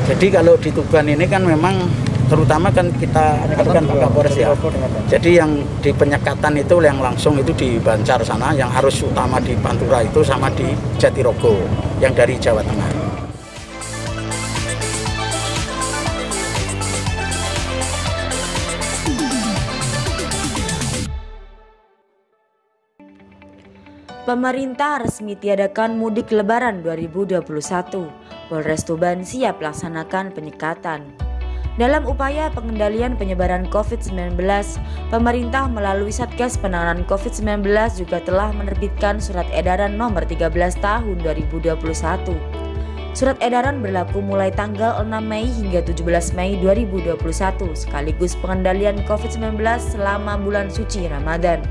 Jadi kalau di Tuban ini kan memang terutama kan kita kan Pak Kapolres ya. Jadi yang di penyekatan itu yang langsung itu di Banjar sana, yang harus utama di Pantura itu sama di Jatirogo yang dari Jawa Tengah. Pemerintah resmi tiadakan mudik Lebaran 2021. Polres Tuban siap laksanakan penyekatan. Dalam upaya pengendalian penyebaran COVID-19, pemerintah melalui Satgas Penanganan COVID-19 juga telah menerbitkan Surat Edaran Nomor 13 Tahun 2021. Surat edaran berlaku mulai tanggal 6 Mei hingga 17 Mei 2021, sekaligus pengendalian COVID-19 selama bulan suci Ramadan.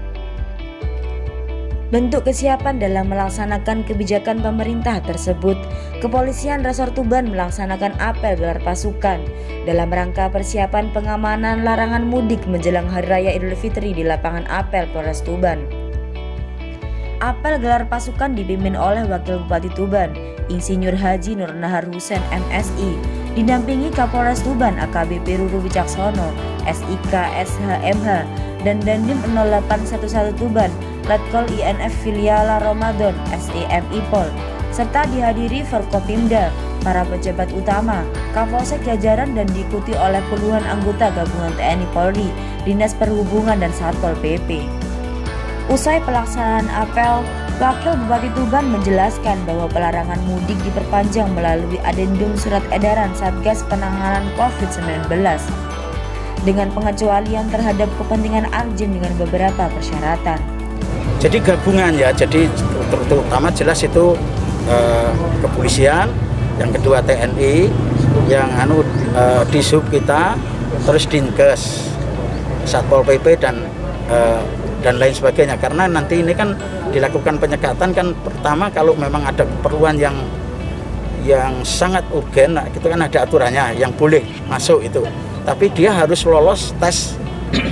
Bentuk kesiapan dalam melaksanakan kebijakan pemerintah tersebut, Kepolisian Resor Tuban melaksanakan apel gelar pasukan dalam rangka persiapan pengamanan larangan mudik menjelang Hari Raya Idul Fitri di lapangan apel Polres Tuban. Apel gelar pasukan dipimpin oleh Wakil Bupati Tuban, Insinyur Haji Nur Nahar Husein MSI, didampingi Kapolres Tuban AKBP Ruru Wicaksono, SIK SHMH, dan Dandim 0811 Tuban, Letkol INF Filiala Ramadan SEM IPOL, serta dihadiri Forkopimda, para pejabat utama, Kapolsek jajaran dan diikuti oleh puluhan anggota gabungan TNI Polri, Dinas Perhubungan dan Satpol PP. Usai pelaksanaan apel, Wakil Bupati Tuban menjelaskan bahwa pelarangan mudik diperpanjang melalui adendum Surat Edaran Satgas Penanganan COVID-19 dengan pengecualian terhadap kepentingan arjen dengan beberapa persyaratan. Jadi gabungan ya, jadi terutama jelas itu kepolisian, yang kedua TNI, yang Dishub kita, terus Dinkes, Satpol PP dan lain sebagainya. Karena nanti ini kan dilakukan penyekatan kan, pertama kalau memang ada keperluan yang sangat urgen, nah, itu kan ada aturannya yang boleh masuk itu. Tapi dia harus lolos tes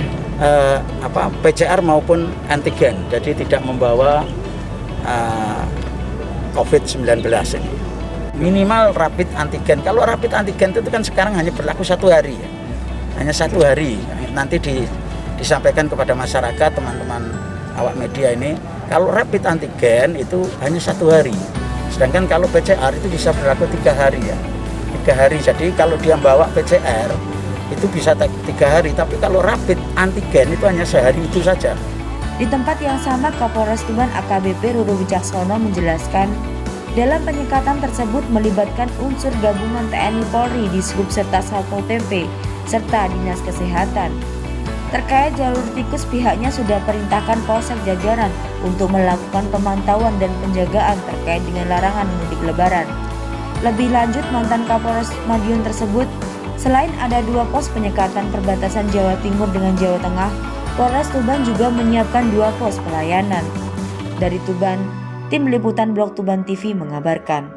PCR maupun antigen, jadi tidak membawa COVID-19 ini. Minimal rapid antigen. Kalau rapid antigen itu kan sekarang hanya berlaku 1 hari ya. Hanya 1 hari. Nanti disampaikan kepada masyarakat, teman-teman awak media ini, kalau rapid antigen itu hanya 1 hari. Sedangkan kalau PCR itu bisa berlaku 3 hari ya. 3 hari. Jadi kalau dia bawa PCR itu bisa 3 hari, tapi kalau rapid antigen itu hanya sehari itu saja. Di tempat yang sama, Kapolres Tuban AKBP Ruru Wicaksono menjelaskan, dalam penyekatan tersebut melibatkan unsur gabungan TNI Polri, Dishub serta Satpol PP serta Dinas Kesehatan. Terkait jalur tikus, pihaknya sudah perintahkan Polsek jajaran untuk melakukan pemantauan dan penjagaan terkait dengan larangan mudik Lebaran. Lebih lanjut, mantan Kapolres Madiun tersebut, selain ada 2 pos penyekatan perbatasan Jawa Timur dengan Jawa Tengah, Polres Tuban juga menyiapkan 2 pos pelayanan. Dari Tuban, Tim Liputan Blog Tuban TV mengabarkan.